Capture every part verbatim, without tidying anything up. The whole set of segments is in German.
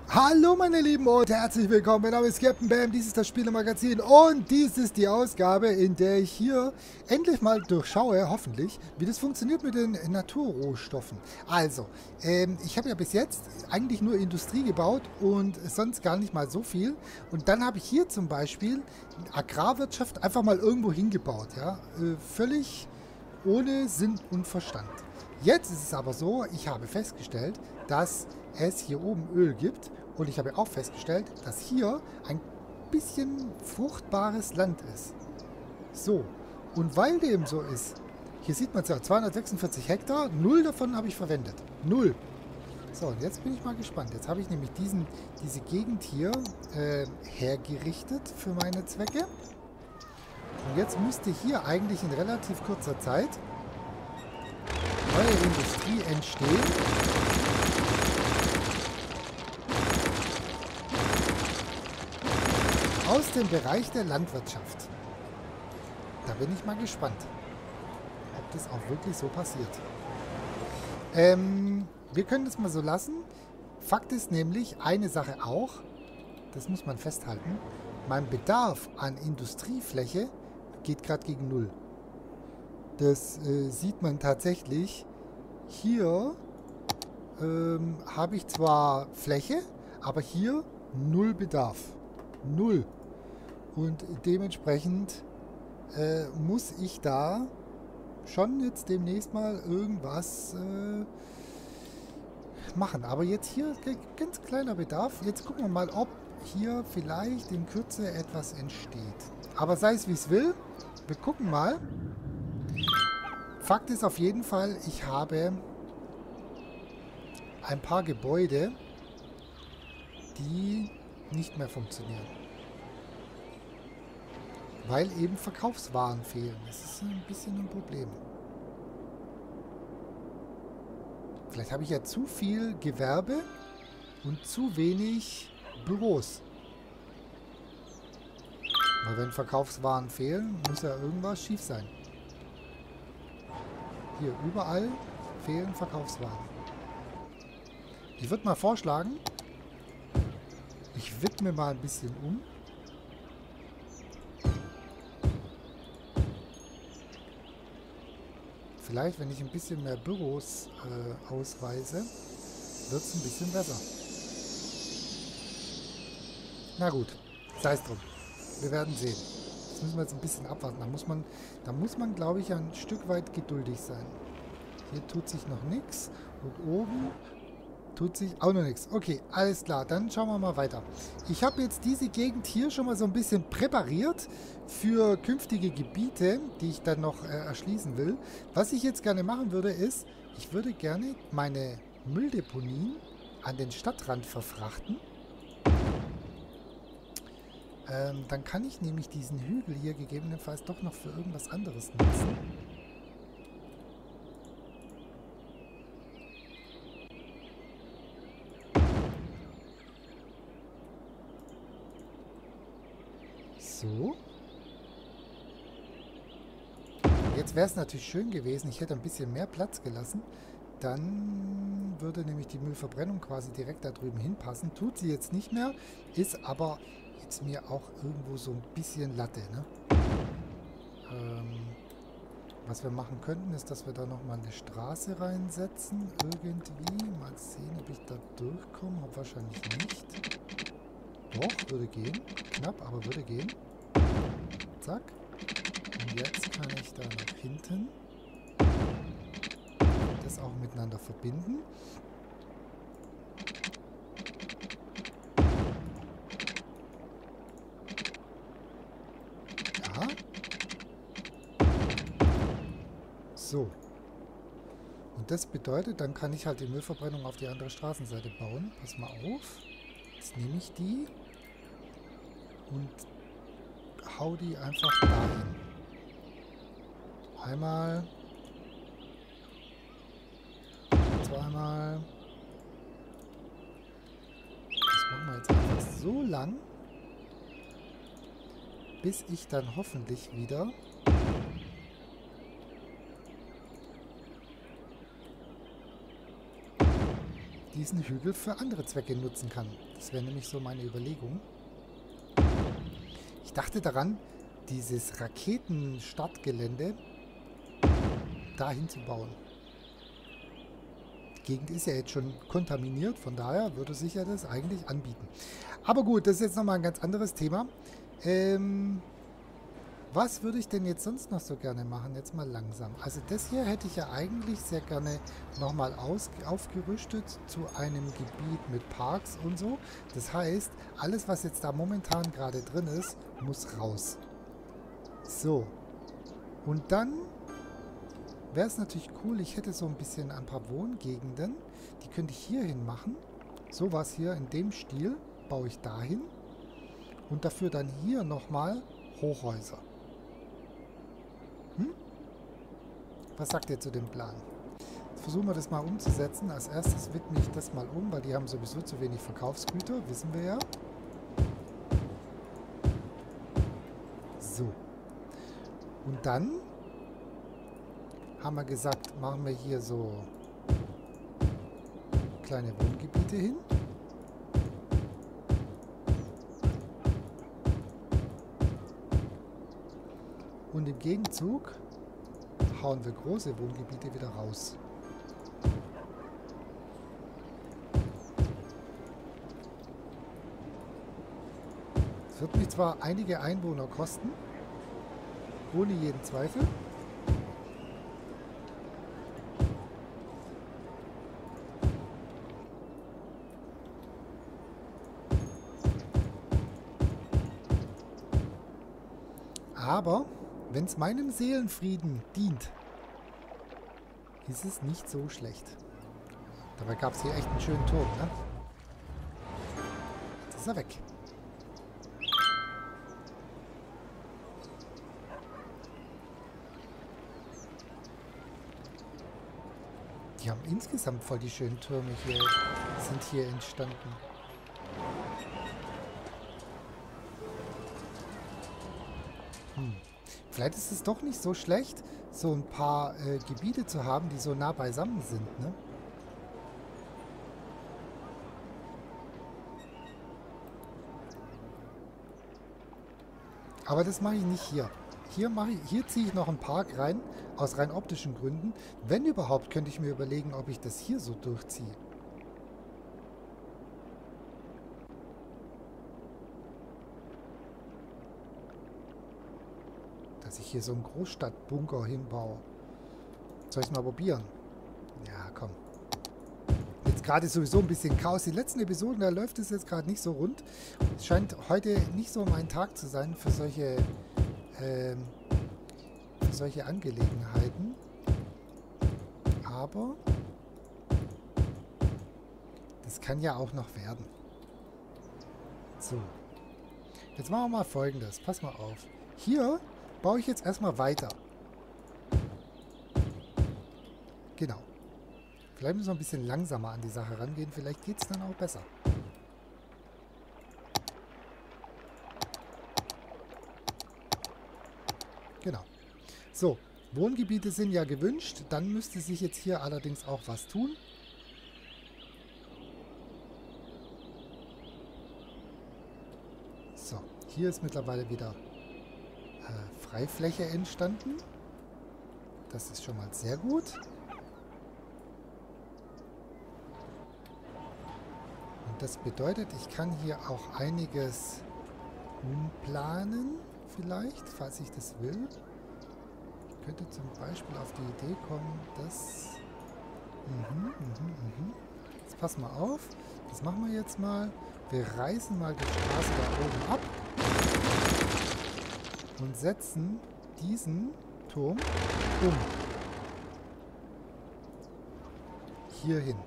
Hallo meine Lieben und herzlich willkommen, mein Name ist Captain Bam, dies ist das Spielemagazin und dies ist die Ausgabe, in der ich hier endlich mal durchschaue, hoffentlich, wie das funktioniert mit den Naturrohstoffen. Also, ähm, ich habe ja bis jetzt eigentlich nur Industrie gebaut und sonst gar nicht mal so viel und dann habe ich hier zum Beispiel Agrarwirtschaft einfach mal irgendwo hingebaut, ja, äh, völlig ohne Sinn und Verstand. Jetzt ist es aber so, ich habe festgestellt, dass es hier oben Öl gibt und ich habe auch festgestellt, dass hier ein bisschen fruchtbares Land ist. So, und weil dem so ist, hier sieht man es ja, zweihundertsechsundvierzig Hektar, null davon habe ich verwendet. Null. So, und jetzt bin ich mal gespannt. Jetzt habe ich nämlich diesen, diese Gegend hier äh, hergerichtet für meine Zwecke. Und jetzt müsste hier eigentlich in relativ kurzer Zeit neue Industrie entstehen. Aus dem Bereich der Landwirtschaft. Da bin ich mal gespannt, ob das auch wirklich so passiert. Ähm, wir können das mal so lassen. Fakt ist nämlich eine Sache auch, das muss man festhalten, mein Bedarf an Industriefläche geht gerade gegen Null. Das äh, sieht man tatsächlich. Hier ähm, habe ich zwar Fläche, aber hier null Bedarf. Null. Und dementsprechend äh, muss ich da schon jetzt demnächst mal irgendwas äh, machen. Aber jetzt hier ganz kleiner Bedarf. Jetzt gucken wir mal, ob hier vielleicht in Kürze etwas entsteht. Aber sei es wie es will, wir gucken mal. Fakt ist auf jeden Fall, ich habe ein paar Gebäude, die nicht mehr funktionieren. Weil eben Verkaufswaren fehlen. Das ist ein bisschen ein Problem. Vielleicht habe ich ja zu viel Gewerbe und zu wenig Büros. Weil wenn Verkaufswaren fehlen, muss ja irgendwas schief sein. Hier, überall fehlen Verkaufswaren. Ich würde mal vorschlagen, ich widme mal ein bisschen um. Vielleicht, wenn ich ein bisschen mehr Büros äh, ausweise, wird es ein bisschen besser. Na gut, sei es drum. Wir werden sehen. Das müssen wir jetzt ein bisschen abwarten. Da muss man, da muss man, glaube ich, ein Stück weit geduldig sein. Hier tut sich noch nichts. Und oben tut sich auch noch nichts. Okay, alles klar. Dann schauen wir mal weiter. Ich habe jetzt diese Gegend hier schon mal so ein bisschen präpariert für künftige Gebiete, die ich dann noch äh, erschließen will. Was ich jetzt gerne machen würde, ist, ich würde gerne meine Mülldeponien an den Stadtrand verfrachten. Ähm, dann kann ich nämlich diesen Hügel hier gegebenenfalls doch noch für irgendwas anderes nutzen. So. Jetzt wäre es natürlich schön gewesen, ich hätte ein bisschen mehr Platz gelassen. Dann würde nämlich die Müllverbrennung quasi direkt da drüben hinpassen. Tut sie jetzt nicht mehr, ist aber jetzt mir auch irgendwo so ein bisschen Latte, ne? Ähm, was wir machen könnten, ist, dass wir da nochmal eine Straße reinsetzen. Irgendwie. Mal sehen, ob ich da durchkomme. Hab wahrscheinlich nicht. Doch, würde gehen. Knapp, aber würde gehen. Zack. Und jetzt kann ich da nach hinten das auch miteinander verbinden. Ja. So. Und das bedeutet, dann kann ich halt die Müllverbrennung auf die andere Straßenseite bauen. Pass mal auf. Jetzt nehme ich die und hau die einfach dahin. Einmal. Zweimal. Das machen wir jetzt einfach so lang, bis ich dann hoffentlich wieder diesen Hügel für andere Zwecke nutzen kann. Das wäre nämlich so meine Überlegung. Ich dachte daran, dieses Raketenstartgelände dahin zu bauen. Die Gegend ist ja jetzt schon kontaminiert, von daher würde sich ja das eigentlich anbieten. Aber gut, das ist jetzt nochmal ein ganz anderes Thema. Ähm, was würde ich denn jetzt sonst noch so gerne machen? Jetzt mal langsam. Also das hier hätte ich ja eigentlich sehr gerne nochmal aufgerüstet zu einem Gebiet mit Parks und so. Das heißt, alles, was jetzt da momentan gerade drin ist, muss raus. So. Und dann wäre es natürlich cool, ich hätte so ein bisschen ein paar Wohngegenden. Die könnte ich hier hin machen. Sowas hier in dem Stil baue ich dahin. Und dafür dann hier nochmal Hochhäuser. Hm? Was sagt ihr zu dem Plan? Jetzt versuchen wir das mal umzusetzen. Als erstes widme ich das mal um, weil die haben sowieso zu wenig Verkaufsgüter, wissen wir ja. So. Und dann haben wir gesagt, machen wir hier so kleine Wohngebiete hin. Und im Gegenzug hauen wir große Wohngebiete wieder raus. Es wird mich zwar einige Einwohner kosten, ohne jeden Zweifel. Aber wenn es meinem Seelenfrieden dient, ist es nicht so schlecht. Dabei gab es hier echt einen schönen Turm, ne? Jetzt ist er weg. Die haben insgesamt voll die schönen Türme hier, sind hier entstanden. Hm. Vielleicht ist es doch nicht so schlecht, so ein paar äh, Gebiete zu haben, die so nah beisammen sind, ne? Aber das mache ich nicht hier. Hier, mache ich, hier ziehe ich noch einen Park rein, aus rein optischen Gründen. Wenn überhaupt, könnte ich mir überlegen, ob ich das hier so durchziehe. Dass ich hier so einen Großstadtbunker hinbaue. Soll ich es mal probieren? Ja, komm. Jetzt gerade sowieso ein bisschen Chaos. Die letzten Episoden, da läuft es jetzt gerade nicht so rund. Es scheint heute nicht so mein Tag zu sein für solche, ähm, für solche Angelegenheiten. Aber das kann ja auch noch werden. So. Jetzt machen wir mal Folgendes. Pass mal auf. Hier baue ich jetzt erstmal weiter. Genau. Vielleicht müssen wir ein bisschen langsamer an die Sache rangehen. Vielleicht geht es dann auch besser. Genau. So, Wohngebiete sind ja gewünscht. Dann müsste sich jetzt hier allerdings auch was tun. So, hier ist mittlerweile wieder äh, Freifläche entstanden. Das ist schon mal sehr gut. Und das bedeutet, ich kann hier auch einiges umplanen, vielleicht, falls ich das will. Ich könnte zum Beispiel auf die Idee kommen, dass... Mhm, mhm, mhm. Jetzt pass mal auf. Das machen wir jetzt mal. Wir reißen mal die Straße da oben ab und setzen diesen Turm um. Hier hin.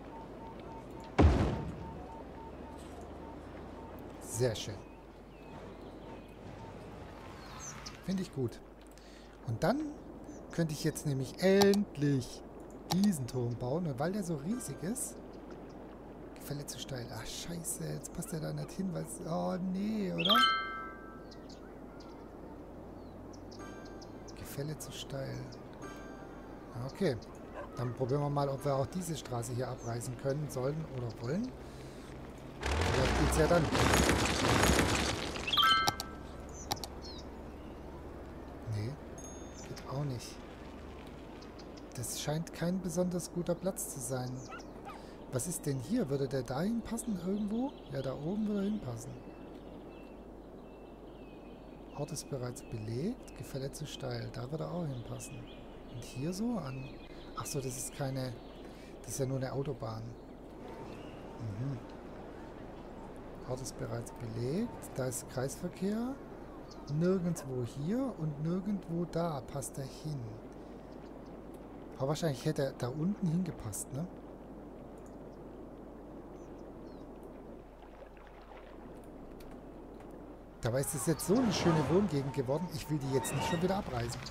Sehr schön. Finde ich gut. Und dann könnte ich jetzt nämlich endlich diesen Turm bauen. Und weil der so riesig ist... Gefälle zu steil. Ach, scheiße. Jetzt passt der da nicht hin, weil es... Oh, nee, oder? Gefälle zu steil. Okay. Dann probieren wir mal, ob wir auch diese Straße hier abreißen können, sollen oder wollen. Vielleicht geht's ja dann. Nee, geht auch nicht. Das scheint kein besonders guter Platz zu sein. Was ist denn hier? Würde der da hinpassen irgendwo? Ja, da oben würde er hinpassen. Ort ist bereits belegt. Gefälle zu steil. Da würde er auch hinpassen. Und hier so an... Achso, das ist keine... Das ist ja nur eine Autobahn. Mhm. Ort ist bereits belegt. Da ist Kreisverkehr. Nirgendwo hier und nirgendwo da passt er hin. Aber wahrscheinlich hätte er da unten hingepasst, ne? Dabei ist es jetzt so eine schöne Wohngegend geworden. Ich will die jetzt nicht schon wieder abreißen.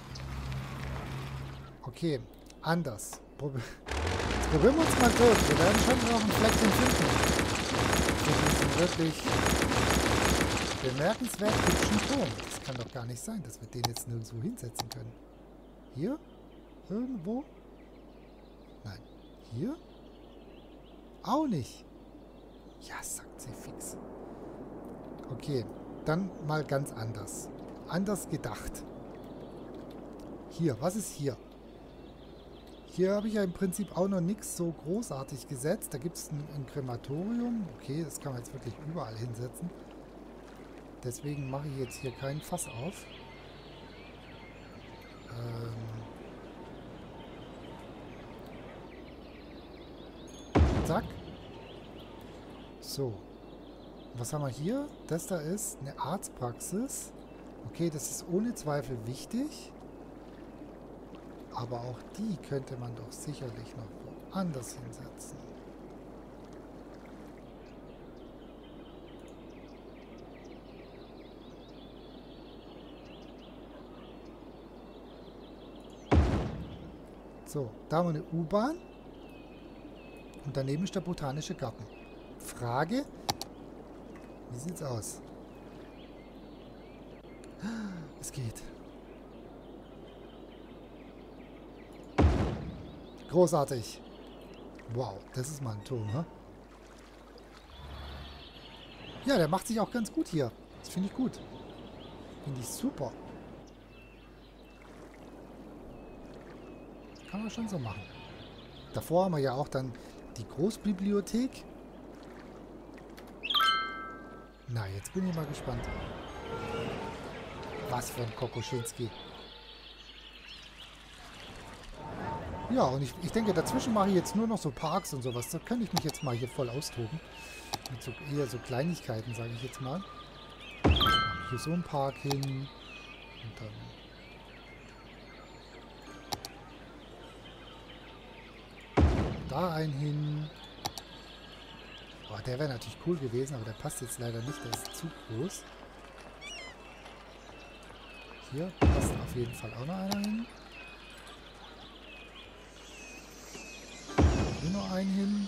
Okay, anders. Probi jetzt probieren wir uns mal durch. Wir werden schon noch ein Fleckchen finden. Für diesen wirklich bemerkenswert hübschen Turm. Das kann doch gar nicht sein, dass wir den jetzt nirgendwo hinsetzen können. Hier? Irgendwo? Nein. Hier? Auch nicht. Ja, sagt sie fix. Okay. Dann mal ganz anders. Anders gedacht. Hier, was ist hier? Hier habe ich ja im Prinzip auch noch nichts so großartig gesetzt. Da gibt es ein, ein Krematorium. Okay, das kann man jetzt wirklich überall hinsetzen. Deswegen mache ich jetzt hier keinen Fass auf. Ähm. Zack. So. Was haben wir hier? Das da ist eine Arztpraxis. Okay, das ist ohne Zweifel wichtig. Aber auch die könnte man doch sicherlich noch woanders hinsetzen. So, da haben wir eine U-Bahn. Und daneben ist der Botanische Garten. Frage... Wie sieht's aus? Es geht. Großartig. Wow, das ist mal ein Turm, hä? Ja, der macht sich auch ganz gut hier. Das finde ich gut. Finde ich super. Kann man schon so machen. Davor haben wir ja auch dann die Großbibliothek. Na, jetzt bin ich mal gespannt. Was für ein Kokoschinski. Ja, und ich, ich denke, dazwischen mache ich jetzt nur noch so Parks und sowas. Da kann ich mich jetzt mal hier voll austoben. Mit so, eher so Kleinigkeiten, sage ich jetzt mal. Hier so ein Park hin. Und dann... Da ein hin. Oh, der wäre natürlich cool gewesen, aber der passt jetzt leider nicht. Der ist zu groß. Hier passt auf jeden Fall auch noch einer hin. Hier noch einen hin.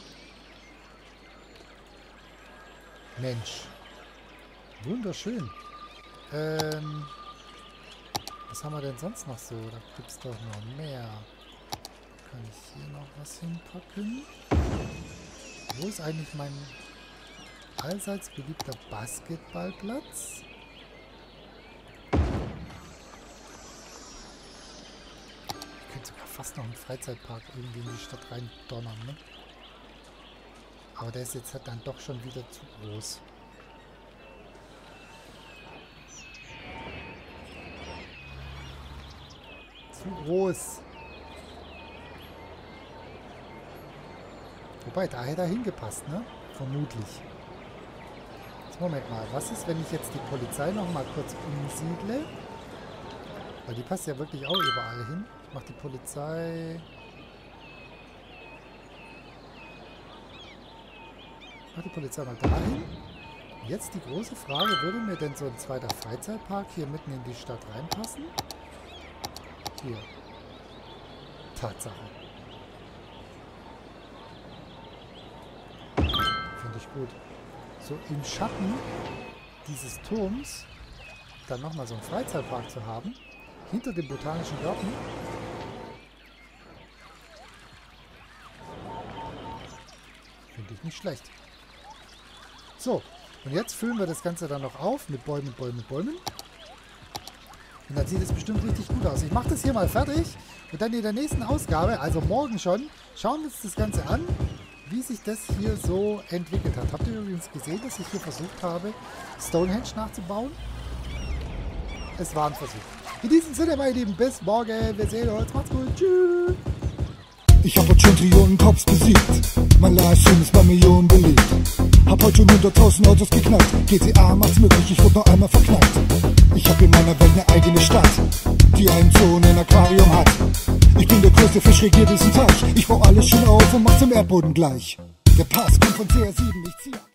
Mensch. Wunderschön. Ähm, was haben wir denn sonst noch so? Da gibt es doch noch mehr. Kann ich hier noch was hinpacken? Wo ist eigentlich mein allseits beliebter Basketballplatz? Ich könnte sogar fast noch einen Freizeitpark irgendwie in die Stadt rein donnern, ne? Aber der ist jetzt halt dann doch schon wieder zu groß. Zu groß. Wobei, da hätte er hingepasst, ne? Vermutlich. Jetzt Moment mal, was ist, wenn ich jetzt die Polizei noch mal kurz umsiedle? Weil die passt ja wirklich auch überall hin. Ich mach die Polizei... Ich mach die Polizei mal dahin. Jetzt die große Frage, würde mir denn so ein zweiter Freizeitpark hier mitten in die Stadt reinpassen? Hier. Tatsache. Finde ich gut. So im Schatten dieses Turms dann nochmal so einen Freizeitpark zu haben. Hinter dem Botanischen Garten. Finde ich nicht schlecht. So, und jetzt füllen wir das Ganze dann noch auf mit Bäumen, Bäumen, Bäumen. Und dann sieht es bestimmt richtig gut aus. Ich mache das hier mal fertig und dann in der nächsten Ausgabe, also morgen schon, schauen wir uns das Ganze an, wie sich das hier so entwickelt hat. Habt ihr übrigens gesehen, dass ich hier versucht habe, Stonehenge nachzubauen? Es war ein Versuch. In diesem Sinne, meine Lieben, bis morgen. Wir sehen uns. Macht's gut. Tschüss. Ich hab heute schon Trillionen Cops besiegt. Mein Livestream ist bei Millionen beliebt. Hab heute schon hunderttausend Autos geknallt. G T A macht's möglich, ich wurde noch einmal verknallt. Ich hab in meiner Welt eine eigene Stadt, die einen Zoo und ein Aquarium hat. Ich bin der größte Fisch, regiert diesen Teich. Ich bau alles schön auf und mach zum Erdboden gleich. Der Pass kommt von C R sieben, ich zieh